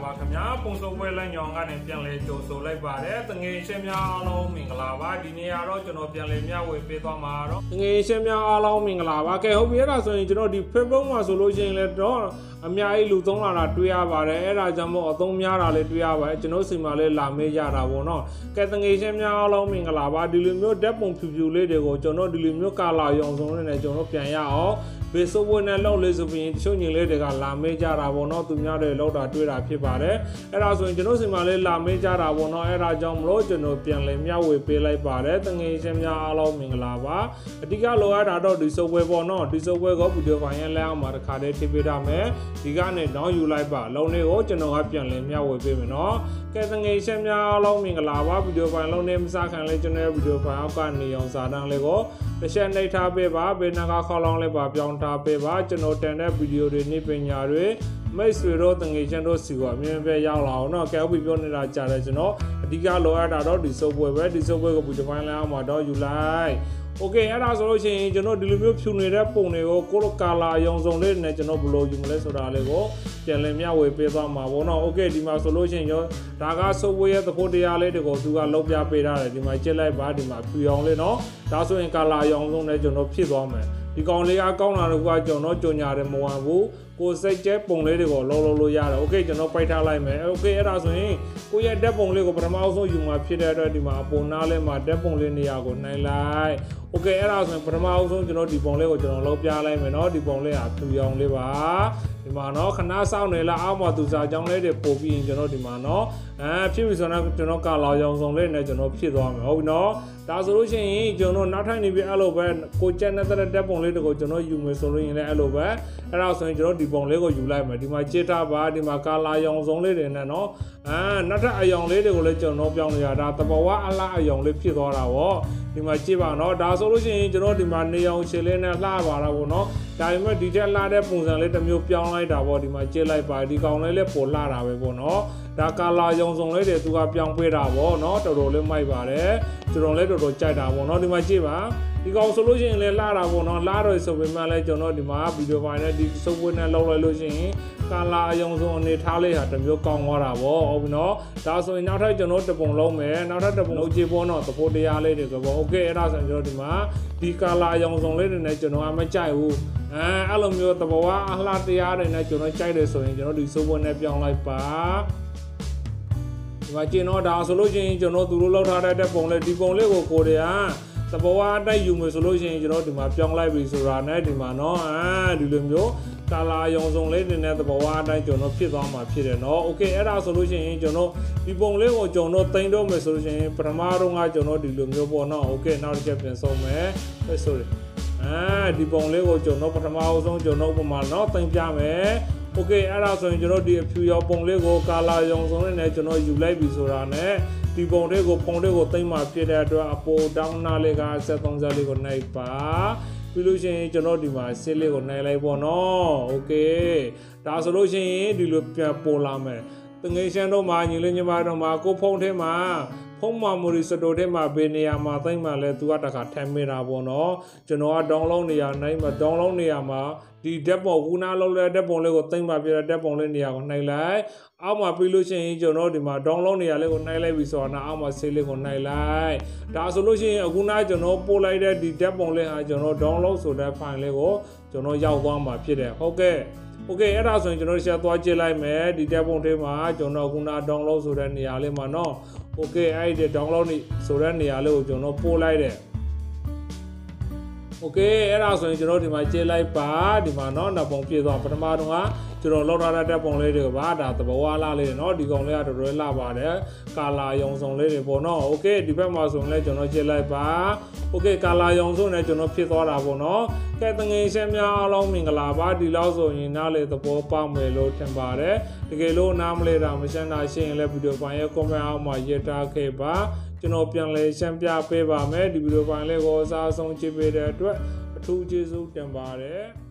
ပါခင်ဗျာပုံစုံပွဲလမ်းညောင်ကနေပြန်လဲကြိုဆိုလိုက်ပါတယ်တငယ်ချင်းများအားလုံးမင်္ဂလာပါဒီနေ့ကတော့ကျွန်တော်ပြန်လဲမျှဝေပေးသွားမှာတော့တငယ်ချင်းများအားလုံးမင်္ဂလာပါကဲဟုတ်ပြီအဲ့ဒါဆိုရင်ကျွန်တော်ဒီ Facebook မှာဆိုလို့ရှိရင်လည်းတော့အများကြီးလူသုံးလာတာတွေ့ရပါတယ်အဲ့ဒါကြောင့်မို့အသုံးများတာလည်းတွေ့ရပါတယ်ကျွန်တော်စီမှာလည်းလာမေးကြတာပေါ့နော်ကဲတငယ်ချင်းများအားလုံးမင်္ဂလာပါဒီလိုမျိုးဓာတ်ပုံဖြူဖြူလေးတွေကိုကျွန်တော်ဒီလိုမျိုးကာလာရောင်စုံလေးနဲ့ကျွန်တော်ပြန်ရအောင်ဘေးစိုးဝဲနဲ့လောက်လေးဆိုပြီးတချို့ညီလေးတွေကလာမေးကြတာပေါ့နော်သူများတွေလောက်တာတွေ့တာဖြစ်ပါတယ်အဲ့ဒါဆိုရင်ကျွန်တော်စီမှာလည်းလာမေးကြတာပေါ့နော်အဲ့ဒါကြောင့်မလို့ကျွန်တော်ပြန်လဲမျှဝေပေးလိုက်ပါတယ်တငယ်ချင်းများအားလုံးမင်္ဂလာပါအဓိကလိုအပ်တာတော့ဒီစိုးဝဲပေါ့နော်ဒီစိုးဝဲကိုဗီဒီယိုဖိုင်ရဲ့လက်အောက်မှာတစ်ခါတည်းထည့်ပေးထားမယ်ဒီကနေတောင်းယူလိုက်ပါလုံးလေးကိုကျွန်တော်ကပြန်လဲမျှဝေပေးမယ်နော်ကဲတငယ်ချင်းများအားလုံးမင်္ဂလာပါဗီဒီယိုဖိုင်လုံးနဲ့မစားခံလဲကျွန်တော်ရဲ့ဗီဒီယိုဖိုင်အောက်ကနေအောင်စာတန်းလေးကိုတစ်ချက်နှိပ်ထားပေးပါဘေးနာကခေါလောင်းလေးပါပြောင်းထားပေးပါကျွန်တော်တင်တဲ့ဗီဒီယိုတွေနေ့ပညာတွေမိတ်ဆွေတို့တငယ်ချင်းတို့စီကအမြင်ပဲရောက်လာအောင်เนาะကဲဟုတ်ပြီပြောနေတာကြားတယ်ကျွန်တော်အဓိကလိုအပ်တာတော့ဒီစုပ်ပွဲပဲဒီစုပ်ပွဲကိုဗီဒီယိုဖိုင်လိုက်အောင်မှာတော့ယူလိုက်โอเคအဲ့ဒါဆိုလို့ရှိရင်ကျွန်တော်ဒီလိုမျိုးဖြူနေတဲ့ပုံတွေကိုကိုလိုကာလာရောင်စုံလေးနဲ့ကျွန်တော်ဘယ်လိုယူမလဲဆိုတာလေးကိုပြန်လည်မျှဝေပေးသွားမှာပေါ့နော်โอเคဒီမှာဆိုလို့ရှိရင်ရောဒါကစုပ်ဝေးရဲ့သဘောတရားလေးတွေကိုသူကလောက်ပြပေးထားတယ်ဒီမှာကြည့်လိုက်ပါဒီမှာဖြူအောင်လေးနော်ဒါဆိုရင်ကာလာရောင်စုံနဲ့ကျွန်တော်ဖြစ်သွားမယ်ဒီကောင်လေးကကောင်းလာတော့ကကျွန်တော်ကြော်ညာတယ်မဝင်ဘူးကိုစိတ်ကျဲပုံလေးတွေကိုလောလို့ရတယ်โอเคကျွန်တော်ပိုက်ထားလိုက်မယ်โอเคအဲ့ဒါဆိုရင်ကိုရဲ့ဓာတ်ပုံလေးကိုပထမအဆုံးယူမှာဖြစ်တဲ့အတွက်ဒီမှာအပေါ်နားလေးမှာဓာတ်ပုံလေးနေရာကိုနှိုင်းလိုက်โอเคအဲ့ဒါဆိုရင်ပထမအဆုံးကျွန်တော်ဒီပုံလေးကိုကျွန်တော်လောက်ပြလိုက်မယ်เนาะဒီပုံလေးကဖြူရောင်လေးပါဒီမှာเนาะခဏစောင့်နေလားအောက်မှာသူစာကြောင်းလေးတွေပို့ပြီးရင်ကျွန်တော်ဒီမှာเนาะဖြစ်ပြီဆိုတော့ကျွန်တော်ကာလာရောင်စုံလေးနဲ့ကျွန်တော်ဖြစ်သွားမယ်ဟုတ်ပြီเนาะဒါဆိုလို့ရှိရင်ကျွန်တော်နောက်ထပ်နေပြီးအဲ့လိုပဲကိုကျက်နေတဲ့ဓာတ်ပုံလေးတွေကိုကျွန်တော်ယူမယ်ဆိုလို့ရင်လည်းအဲ့လိုပဲအဲ့ဒါဆိုရင်ကျွန်တော်ဒီပုံလေးကိုယူလိုက်မယ်ဒီမှာကြည့်ထားပါဒီမှာကာလာရောင်စုံလေးတွေနဲ့เนาะနောက်ထပ်အယောင်လေးတွေကိုလည်းကျွန်တော်ပြောင်းနေရတာတဘောဝအလားအယောင်လေးဖြစ်သွားတာဗောဒီမှာကြည့်ပါเนาะဒါဆိုလို့ရှိရင်ကျွန်တော်ဒီမှာနေအောင်ရှည်လေးနဲ့လှပါတာဗောเนาะဒါပေမဲ့ဒီထက်လှတဲ့ပုံစံလေးတစ်မျိုးပြောင်းလိုက်တာဗောဒီမှာကြည့်လိုက်ပါဒီကောင်လေးလည်းပေါ်လှတာပဲဗောเนาะဒါကာလာရောင်စုံလေးတွေသူကပြောင်းပေးတာဗောเนาะတော်တော်လေးမိုက်ပါတယ်ကျွန်တော်လည်းတော်တော်ကြိုက်တာဗောเนาะဒီမှာကြည့်ပါဒီကောင်ဆိုလို့ရှိရင်လည်းလှတာဗောเนาะလှတော့ဆိုပေမဲ့လည်းကျွန်တော်ဒီမှာဗီဒီယိုဖိုင်နဲ့ဒီစုပ်ပွင့်နဲ့လောက်လိုက်လို့ရှိရင်ကာလာအယုံဆုံးအနေထားလေးဟာတစ်မျိုးကောင်းသွားတာဗောဟုတ်ပြီနော်ဒါဆိုရင်နောက်ထပ်ကျွန်တော်တပုံလုံးမယ်နောက်ထပ်တပုံလုံးကြည့်ဖို့တော့သဘောတရားလေးတွေကဗောโอเคအဲ့ဒါဆိုရင်ကျွန်တော်ဒီမှာဒီကာလာအယုံဆုံးလေးတွေနဲ့ကျွန်တော်မကြိုက်ဘူးအဲ့လိုမျိုးသဘောအလှတရားတွေနဲ့ကျွန်တော်ကြိုက်တယ်ဆိုရင်ကျွန်တော်ဒီစုပ်ပွင့်နဲ့ပြောင်းလိုက်ပါဒီမှာကျင်တော့ဒါဆိုလို့ရှိရင်ကျွန်တော်သူတို့လောက်ထားတဲ့ပုံလေးဒီပုံလေးကိုကိုတွေကသဘောအတိုက်ယူမယ်ဆိုလို့ရှိရင်ကျွန်တော်ဒီမှာပြောင်းလိုက်ပြီဆိုတာနဲ့ဒီမှာเนาะဒီလိုမျိုးကာလာရောင်စုံလေးတွေနဲ့သဘောအတိုင်းကျွန်တော်ဖြစ်သွားမှာဖြစ်တယ်เนาะโอเคအဲ့ဒါဆိုလို့ရှိရင်ကျွန်တော်ဒီပုံလေးကိုကျွန်တော်တင်တော့မယ်ဆိုလို့ရှိရင်ပထမတော့ကကျွန်တော်ဒီလိုမျိုးပေါ့เนาะโอเคနောက်တစ်ချက်ပြန်ဆုံးမယ်sorryဒီပုံလေးကိုကျွန်တော်ပထမအဆုံးကျွန်တော်ဥပမာเนาะတင်ပြမယ်โอเคအဲ့ဒါဆိုရင်ကျွန်တော်ဒီအဖြူရောင်ပုံလေးကိုကာလာရောင်စုံလေးနဲ့ကျွန်တော်ယူလိုက်ပြီဆိုတာနဲ့ဒီပုံလေးကိုသိမ့်မှဖြစ်တဲ့အတွက်အပေါ်တောင်းနာလေးက73လေးကိုနှိပ်ပါပြီးလို့ရှိရင်ကျွန်တော်ဒီမှာစစ်လေးကိုနှိုင်းလိုက်ပေါ့နော်โอเคဒါဆိုလို့ရှိရင်ဒီလိုပြန်ပေါ်လာမယ်တငယ်ချင်းတို့မှာညီလေးညီမတို့မှာကိုဖုန်းထဲမှာဖုန်းမာမိုရီစတိုထဲမှာဘယ်နေရာမှာသိမ့်မှလဲသူကတခါထမ်းမိတာပေါ့နော်ကျွန်တော်ကဒေါင်းလောင်းနေရာနိုင်မှာဒေါင်းလောင်းနေရာမှာဒီဓာတ်ပုံကူနာလောက်တဲ့ဓာတ်ပုံလေးကိုသိမ့်မှပြတဲ့ဓာတ်ပုံလေးနေရာကိုနှိုင်းလိုက်အောက်မှာပြီးလို့ရှိရင်ကျွန်တော်ဒီမှာဒေါင်းလောင်းနေရာလေးကိုနှိုင်းလိုက်ပြီဆိုတော့အောက်မှာဆေးလေးကိုနှိုင်းလိုက်ဒါဆိုလို့ရှိရင်အခုနကျွန်တော်ပို့လိုက်တဲ့ဒီဓာတ်ပုံလေးဟာကျွန်တော်ဒေါင်းလောင်းဆိုတဲ့ file လေးကိုကျွန်တော်ရောက်သွားမှာဖြစ်တယ်ဟုတ်ကဲ့โอเคအဲ့ဒါဆိုရင်ကျွန်တော်ဆက်သွားကြည့်လိုက်မယ်ဒီဓာတ်ပုံထဲမှာကျွန်တော်ခုန download ဆိုတဲ့နေရာလေးမှာเนาะโอเคအဲ့ဒီ download ဆိုတဲ့နေရာလေးကိုကျွန်တော်ပို့လိုက်တယ်โอเคအဲ့ဒါဆိုရင်ကျွန်တော်ဒီမှာကြည့်လိုက်ပါဒီမှာเนาะနောက်ပုံပြည့်သွားပထမတော့ကကျွန်တော်လောက်ထားတဲ့ဓာတ်ပုံလေးတွေကပါဒါသဘောအလားလေးเนาะဒီကောင်လေးကတော်တော်လှပါတယ်ကာလာရောင်စုံလေးတွေပေါ့เนาะโอเคဒီဘက်မှာဆိုရင်လည်းကျွန်တော်ကြည့်လိုက်ပါโอเคကာလာရောင်စုံနဲ့ကျွန်တော်ဖြစ်သွားတာပေါ့เนาะကဲတငယ်ချင်းများအားလုံးမင်္ဂလာပါဒီလောက်ဆိုရင်နားလေသဘောပေါက်မယ်လို့ထင်ပါတယ်တကယ်လို့နားမလဲတာမရှင်းတာရှင်းရင်လည်းဗီဒီယိုဖိုင်ရဲ့ comment အောက်မှာရေးထားခဲ့ပါကျွန်တော်ပြန်လဲရှင်းပြပေးပါမယ်ဒီဗီဒီယိုဖိုင်လေးကိုအစားဆုံးကြည့်ပေးတဲ့အတွက်အထူးကျေးဇူးတင်ပါတယ်